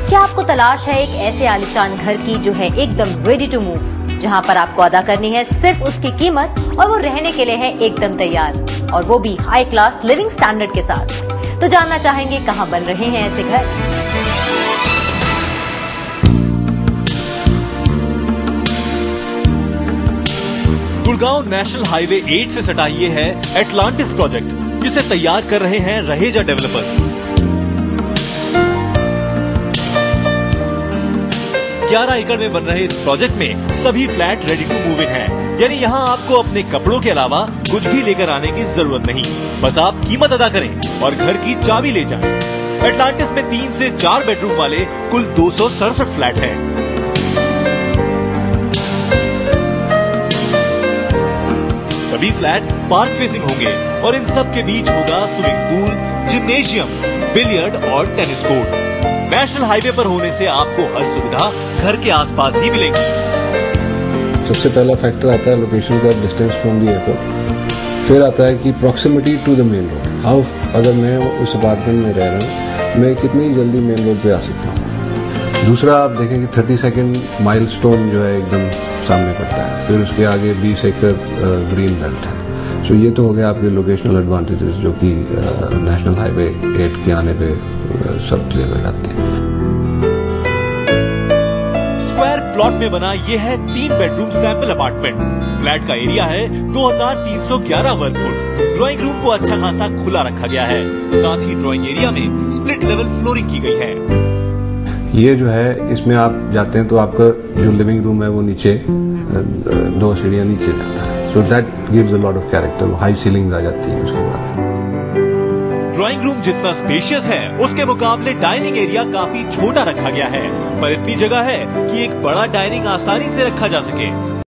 क्या आपको तलाश है एक ऐसे आलीशान घर की जो है एकदम रेडी टू मूव, जहां पर आपको अदा करनी है सिर्फ उसकी कीमत और वो रहने के लिए है एकदम तैयार, और वो भी हाई क्लास लिविंग स्टैंडर्ड के साथ। तो जानना चाहेंगे कहां बन रहे हैं ऐसे घर। गुड़गांव नेशनल हाईवे 8 से सटा ये है एटलांटिस प्रोजेक्ट, जिसे तैयार कर रहे हैं रहेजा डेवलपर्स। 11 एकड़ में बन रहे इस प्रोजेक्ट में सभी flat ready to move in हैं, यानी यहाँ आपको अपने कपड़ों के अलावा कुछ भी लेकर आने की जरूरत नहीं, बस आप कीमत अदा करें और घर की चाबी ले जाएं। एटलांटिस में 3 से 4 बेडरूम वाले कुल 267 फ्लैट हैं। सभी फ्लैट पार्क फेसिंग होंगे और इन सब के बीच होगा स्विमिंग पूल, जिम्नेशियम, बिलियर्ड और टेनिस कोर्ट। नेशनल हाईवे पर होने से आपको हर सुविधा घर के आसपास ही मिलेगी। सबसे पहला फैक्टर आता है लोकेशन का, डिस्टेंस फ्रॉम द एयरपोर्ट। फिर आता है कि proximity to the main road. How, अगर मैं उस अपार्टमेंट में रह रहा हूँ, मैं कितनी जल्दी मेन रोड पे आ सकता हूँ। दूसरा आप देखें कि 30 सेकेंड माइलस्टोन जो है एकदम सामने पड़ता है। फिर उसके आगे 20 एकड़ ग्रीन बेल्ट है। सो ये तो हो गया आपके लोकेशनल एडवांटेजेस, जो कि नेशनल हाईवे 8 के आने पे सब जगह जाते हैं। स्क्वायर प्लॉट में बना ये है 3 बेडरूम सैंपल अपार्टमेंट। फ्लैट का एरिया है 2311 वर्ग फुट। ड्राइंग रूम को अच्छा खासा खुला रखा गया है, साथ ही ड्राइंग एरिया में स्प्लिट लेवल फ्लोरिंग की गई है। ये जो है, इसमें आप जाते हैं तो आपका जो लिविंग रूम है वो नीचे 2 सीढ़ियां नीचे जाता है। So that gives a lot of character. High ceiling आ जाती है उसके बाद। ड्राइंग रूम जितना स्पेशियस है, उसके मुकाबले डाइनिंग एरिया काफी छोटा रखा गया है, पर इतनी जगह है कि एक बड़ा डाइनिंग आसानी से रखा जा सके।